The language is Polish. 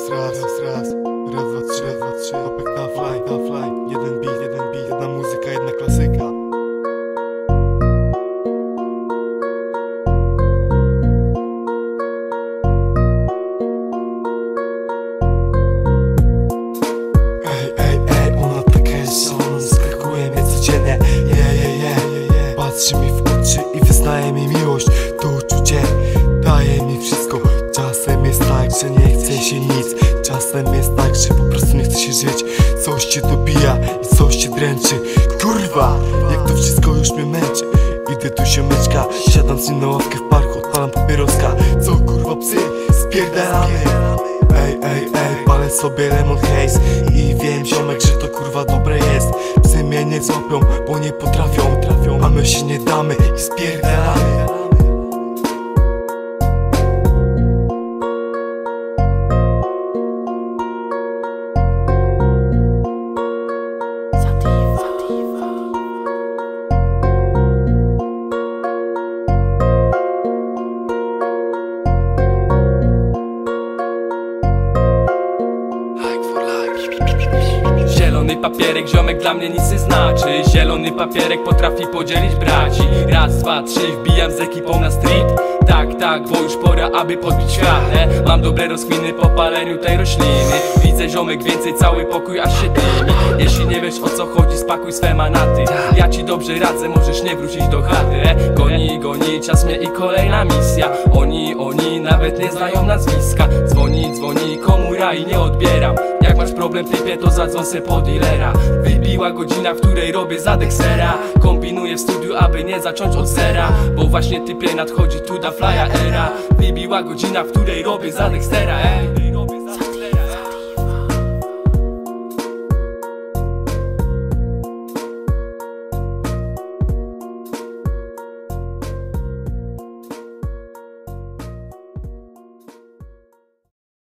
dwa, trzy, Topek na fly, jeden beat, jedna muzyka, jedna klasyka. Ej, ona taka jest, ona zaskakuje mnie codziennie. Patrzy mi w oczy i wyznaje mi miłość. To uczucie daje mi wszystko. Czasem jest tak, że nie chce się nic. Czasem jest tak, że po prostu nie chce się żyć. Coś cię dobija i coś cię dręczy. Kurwa, jak to wszystko już mnie męczy. Idę tu siomeczka, siadam z nim na ławkę w parku, odpalam papieroska. Co kurwa psy, spierdalamy. Ej, palę sobie lemon haze i wiem ziomek, że to kurwa dobre jest. Psy mnie nie złapią, bo nie potrafią, a my się nie damy i spierdalamy. Zielony papierek, ziomek, dla mnie nic nie znaczy. Zielony papierek potrafi podzielić braci. Raz, dwa, trzy, wbijam z ekipą na street. Tak, bo już pora, aby podbić świat. Mam dobre rozkminy po paleniu tej rośliny. Widzę ziomek więcej, cały pokój aż się dymi. Jeśli nie wiesz o co chodzi, spakuj swe manaty. Ja ci dobrze radzę, możesz nie wrócić do chaty. Goni, czas mnie i kolejna misja. Oni nawet nie znają nazwiska. Dzwoni, komura i nie odbieram. Jak masz problem typie, to zadzwoń se po dealera. Wybiła godzina, w której robię zadek sera. Kombinuję w studiu, aby nie zacząć od zera. Bo właśnie typie nadchodzi tu da flya era. Wybiła godzina, w której robię zadek sera.